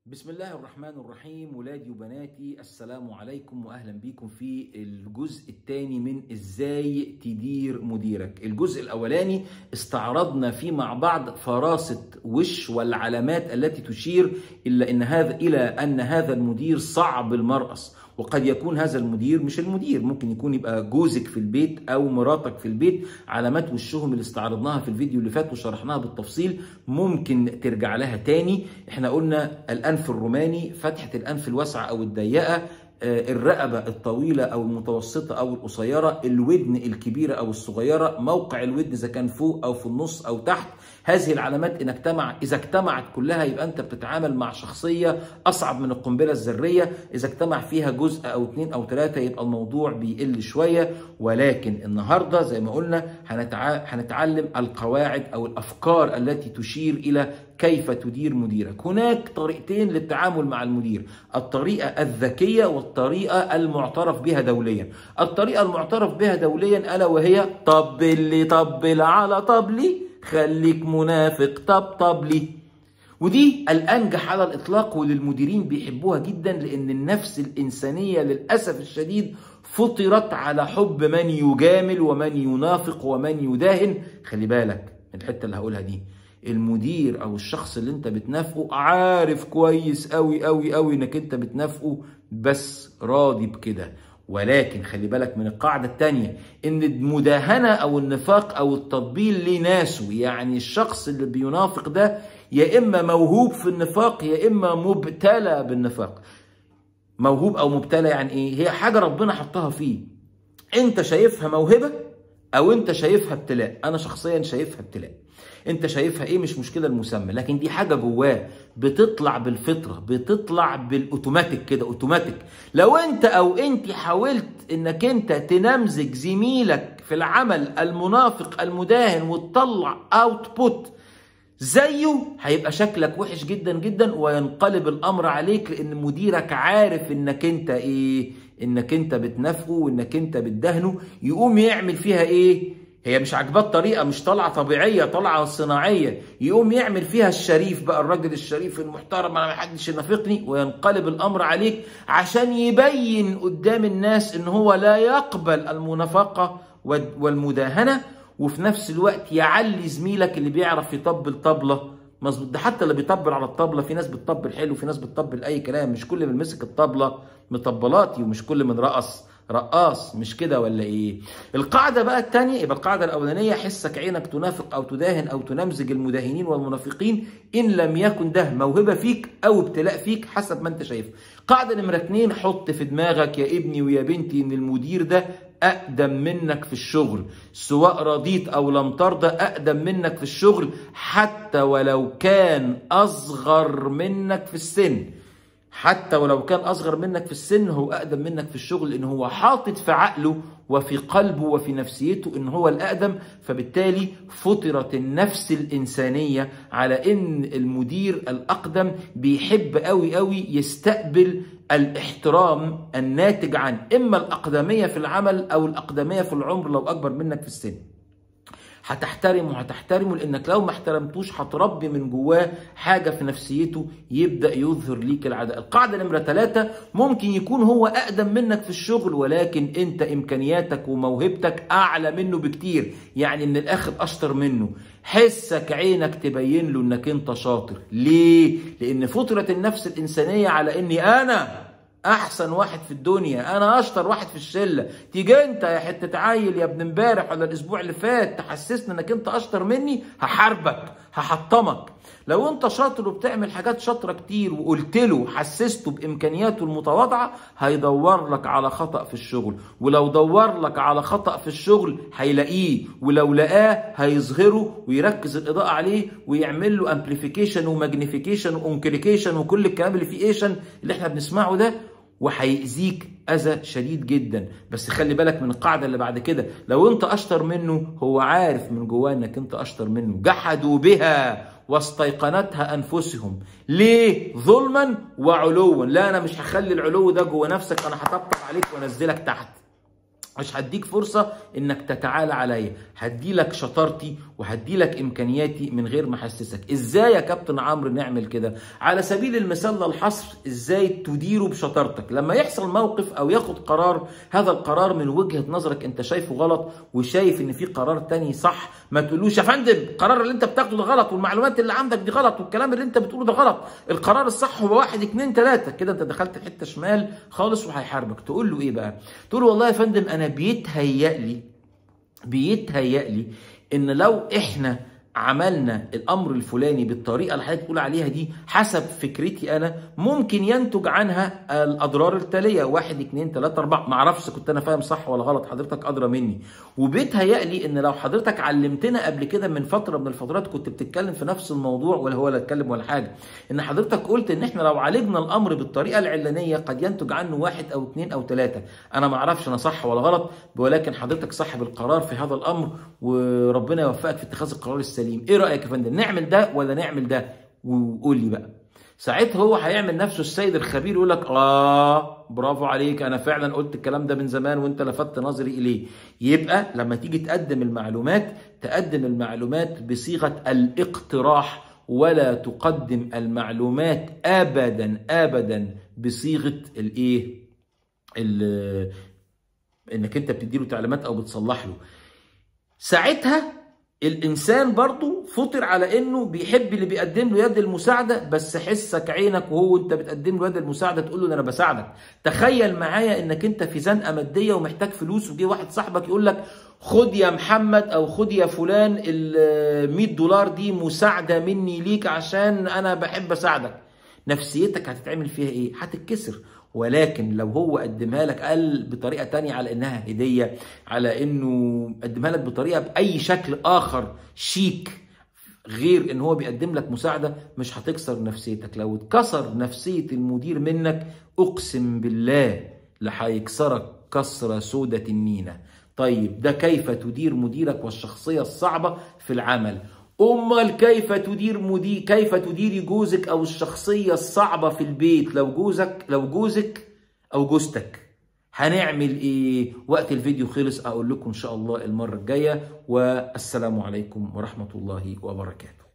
بسم الله الرحمن الرحيم. ولادي وبناتي، السلام عليكم واهلا بيكم في الجزء الثاني من ازاي تدير مديرك. الجزء الاولاني استعرضنا فيه مع بعض فراسة وش والعلامات التي تشير الى ان هذا المدير صعب المرأس، وقد يكون هذا المدير مش المدير، ممكن يكون يبقى جوزك في البيت او مراتك في البيت. علامات وشهم اللي استعرضناها في الفيديو اللي فات وشرحناها بالتفصيل، ممكن ترجع لها تاني. احنا قلنا الانف الروماني، فتحة الانف الواسعة او الضيقة، الرقبة الطويلة او المتوسطة او القصيرة، الودن الكبيرة او الصغيرة، موقع الودن اذا كان فوق او في النص او تحت. هذه العلامات اذا اجتمعت كلها يبقى انت بتتعامل مع شخصية اصعب من القنبلة الذرية. اذا اجتمع فيها جزء او اتنين او تلاتة يبقى الموضوع بيقل شوية. ولكن النهاردة زي ما قلنا هنتعلم القواعد او الافكار التي تشير الى كيف تدير مديرك. هناك طريقتين للتعامل مع المدير: الطريقة الذكية والطريقة المعترف بها دوليا. الطريقة المعترف بها دوليا ألا وهي طبل على طبلي، خليك منافق طب لي. ودي الأنجح على الإطلاق، وللمديرين بيحبوها جدا، لأن النفس الإنسانية للأسف الشديد فطرت على حب من يجامل ومن ينافق ومن يداهن. خلي بالك من الحتة اللي هقولها دي، المدير او الشخص اللي انت بتنافقه عارف كويس قوي قوي قوي انك انت بتنافقه، بس راضي بكده. ولكن خلي بالك من القاعدة التانية، ان المداهنة او النفاق او التطبيل ليه ناسه. يعني الشخص اللي بينافق ده يا اما موهوب في النفاق يا اما مبتلى بالنفاق. موهوب او مبتلى يعني ايه؟ هي حاجة ربنا حطها فيه، انت شايفها موهبة او انت شايفها ابتلاء. انا شخصيا شايفها ابتلاء. انت شايفها ايه مش مشكله المسمى، لكن دي حاجه جواه بتطلع بالفطره، بتطلع بالاوتوماتيك كده، اوتوماتيك. لو انت او انت حاولت انك انت تنمذج زميلك في العمل المنافق المداهن وتطلع اوتبوت زيه، هيبقى شكلك وحش جدا جدا، وينقلب الامر عليك، لان مديرك عارف انك انت ايه، انك انت بتنافقه وانك انت بتدهنه. يقوم يعمل فيها ايه؟ هي مش عاجباه الطريقه، مش طالعه طبيعيه، طالعه صناعيه. يقوم يعمل فيها الشريف بقى، الراجل الشريف المحترم، انا ما حدش ينافقني، وينقلب الامر عليك عشان يبين قدام الناس ان هو لا يقبل المنافقه والمداهنه، وفي نفس الوقت يعلي زميلك اللي بيعرف يطبل طبله مظبوط. ده حتى اللي بيطبل على الطبله، في ناس بتطبل حلو وفي ناس بتطبل اي كلام. مش كل من مسك الطبله مطبلاتي، ومش كل من رقاص، مش كده ولا ايه؟ القاعده بقى الثانيه، يبقى القاعده الاولانيه حسك عينك تنافق او تداهن او تنمذج المداهنين والمنافقين ان لم يكن ده موهبه فيك او ابتلاء فيك حسب ما انت شايف. قاعده نمره 2، حط في دماغك يا ابني ويا بنتي ان المدير ده اقدم منك في الشغل، سواء رضيت او لم ترضى، اقدم منك في الشغل حتى ولو كان اصغر منك في السن. حتى ولو كان أصغر منك في السن هو أقدم منك في الشغل، لأن هو حاطط في عقله وفي قلبه وفي نفسيته إن هو الأقدم. فبالتالي فطرت النفس الإنسانية على إن المدير الأقدم بيحب قوي قوي يستقبل الاحترام الناتج عن إما الأقدمية في العمل أو الأقدمية في العمر لو أكبر منك في السن. هتحترمه لانك لو ما احترمتوش هتربي من جواه حاجه في نفسيته يبدا يظهر ليك العداء. القاعده نمره 3، ممكن يكون هو اقدم منك في الشغل ولكن انت امكانياتك وموهبتك اعلى منه بكتير، يعني من الاخر اشطر منه. حسك عينك تبين له انك انت شاطر. ليه؟ لان فطره النفس الانسانيه على اني انا احسن واحد في الدنيا، انا اشطر واحد في الشله. تيجي انت يا حته عيل يا ابن امبارح ولا الاسبوع اللي فات تحسسني انك انت اشطر مني، هحاربك، هحطمك. لو انت شاطر وبتعمل حاجات شاطره كتير وقلت له حسسته بامكانياته المتواضعه، هيدور لك على خطا في الشغل، ولو دور لك على خطا في الشغل هيلاقيه، ولو لقاه هيظهره ويركز الاضاءه عليه ويعمل له امبليفيكيشن وماجنيفيكيشن وانكريكيشن وكل الكلام اللي فيه ايشن اللي احنا بنسمعه ده، وهيأذيك أذى شديد جدا. بس خلي بالك من القاعدة اللي بعد كده، لو انت أشطر منه هو عارف من جواه انك انت أشطر منه. جحدوا بها واستيقنتها أنفسهم. ليه؟ ظلما وعلوا. لا، أنا مش هخلي العلو ده جوه نفسك، أنا هطبطب عليك وأنزلك تحت. مش هديك فرصة انك تتعالى عليا، هديلك شطارتي وهدي لك امكانياتي من غير ما احسسك. ازاي يا كابتن عمرو نعمل كده؟ على سبيل المثال للحصر، ازاي تديره بشطارتك. لما يحصل موقف او ياخد قرار، هذا القرار من وجهة نظرك انت شايفه غلط وشايف ان في قرار تاني صح، ما تقولوش يا فندم القرار اللي انت بتاخده ده غلط، والمعلومات اللي عندك دي غلط، والكلام اللي انت بتقوله ده غلط، القرار الصح هو 1 2 3. كده انت دخلت حته شمال خالص وهيحاربك. تقول له ايه بقى؟ تقول له والله يا فندم انا بيتهيأ لي ان لو احنا عملنا الامر الفلاني بالطريقه اللي حضرتك بتقول عليها دي، حسب فكرتي انا ممكن ينتج عنها الاضرار التاليه 1 2 3 4. ما اعرفش كنت انا فاهم صح ولا غلط، حضرتك ادرى مني. وبيتهيألي ان لو حضرتك علمتنا قبل كده من فتره من الفترات، كنت بتتكلم في نفس الموضوع ولا هو لا اتكلم ولا حاجه، ان حضرتك قلت ان احنا لو عالجنا الامر بالطريقه العلانيه قد ينتج عنه 1 أو 2 أو 3. انا ما اعرفش انا صح ولا غلط، ولكن حضرتك صاحب القرار في هذا الامر، وربنا يوفقك في اتخاذ القرار السليم. ايه رايك يا فندم، نعمل ده ولا نعمل ده؟ وقول لي بقى. ساعتها هو هيعمل نفسه السيد الخبير، يقول لك برافو عليك، انا فعلا قلت الكلام ده من زمان وانت لفتت نظري اليه. يبقى لما تيجي تقدم المعلومات بصيغه الاقتراح، ولا تقدم المعلومات ابدا بصيغه الايه، انك انت بتديله تعليمات او بتصلح له. ساعتها الانسان برضو فطر على انه بيحب اللي بيقدم له يد المساعده، بس حسك عينك وهو انت بتقدم له يد المساعده تقول له انا بساعدك. تخيل معايا انك انت في زنقه ماديه ومحتاج فلوس، وجي واحد صاحبك يقول لك خد يا محمد او خد يا فلان ال 100 دولار دي مساعده مني ليك عشان انا بحب اساعدك. نفسيتك هتتعمل فيها ايه؟ هتتكسر. ولكن لو هو قدمها لك قال بطريقه تانية على انها هديه، على انه قدمها لك بطريقه باي شكل اخر شيك غير ان هو بيقدم لك مساعده، مش هتكسر نفسيتك. لو اتكسر نفسيه المدير منك، اقسم بالله لهيكسرك كسره سودة تنينه. طيب ده كيف تدير مديرك والشخصيه الصعبه في العمل. امال كيف تديري جوزك او الشخصيه الصعبه في البيت؟ لو جوزك او جوزتك هنعمل ايه؟ وقت الفيديو خلص، اقول لكم ان شاء الله المره الجايه، والسلام عليكم ورحمه الله وبركاته.